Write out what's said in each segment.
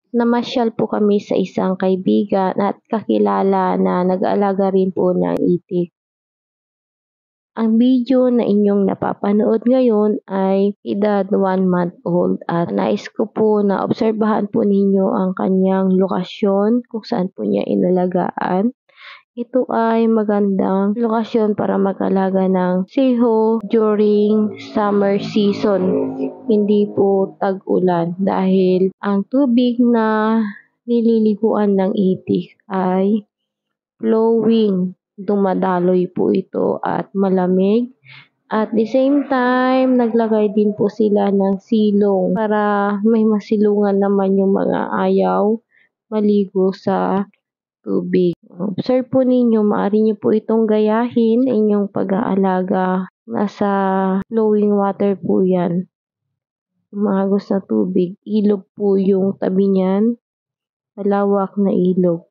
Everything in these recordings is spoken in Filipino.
namasyal po kami sa isang kaibigan at kakilala na nag-aalaga rin po ng itik. Ang video na inyong napapanood ngayon ay edad 1 month old at nais ko po na obserbahan po ninyo ang kanyang lokasyon kung saan po niya inalagaan. Ito ay magandang lokasyon para mag-alaga ng siho during summer season, hindi po tag-ulan dahil ang tubig na nililiguan ng itik ay flowing. Dumadaloy po ito at malamig. At the same time, naglagay din po sila ng silong para may masilungan naman yung mga ayaw maligo sa tubig. Observe po ninyo, maaari nyo po itong gayahin sa inyong pag-aalaga. Nasa flowing water po yan. Umagos na tubig. Ilog po yung tabi niyan. Malawak na ilog.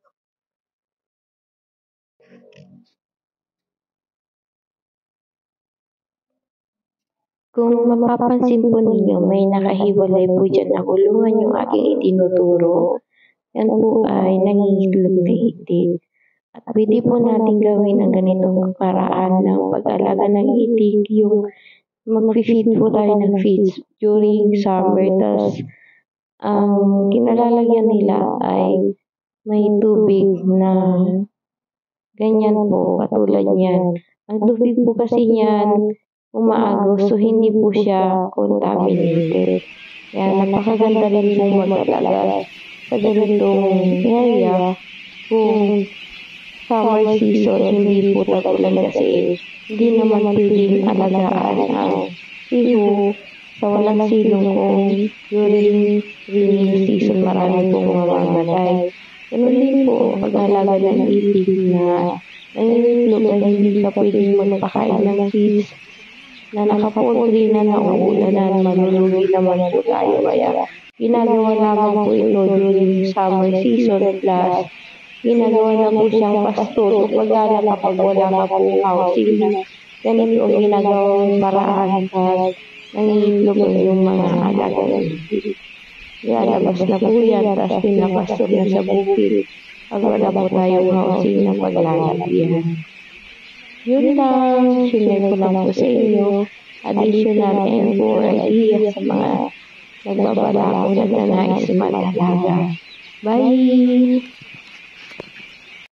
Kung mapapansin po ninyo, may nakahiwalay po dyan na kulungan yung aking itinuturo. Yan po ay nangingitlog na itik. At pwede po natin gawin ang ganitong paraan ng pag-alaga ng itik, yung mag-feed po tayo ng feeds during summer. Tapos, ang kinalalagyan nila ay may tubig na ganyan po, katulad yan. Ang tubig po kasi niyan, umaagos, so hindi po siya contaminated. Kaya napakaganda rin po mag-alaga sa ganitong area kung summer season, hindi po tag-ulan kasi hindi naman pwedeng alagaan ang siho sa walang silong kung during rainy season marami pong mamamatay. Ganun din po pag-alaga ng itik na nangingitlog ay hindi ka pwedeng magpakain ng feeds na nakapoldri na nauulanan, malulugi naman po tayo. Kaya ginagawa lamang po ito during summer season plus ginagawa na po siyang pasto. Pagana kapag wala ka po housing na ganito ang ginagawang paraan pag nangihitlog yung mga alaga ng itik. Lalabas na po yan, tapos pinapastor na sa bukid. Pag wala po tayong housing na paglalagyan. Yun lang, sinare ko lang po sa inyo, additional info idea sa mga nagbabalak o nagnanais mag-alaga. Bye!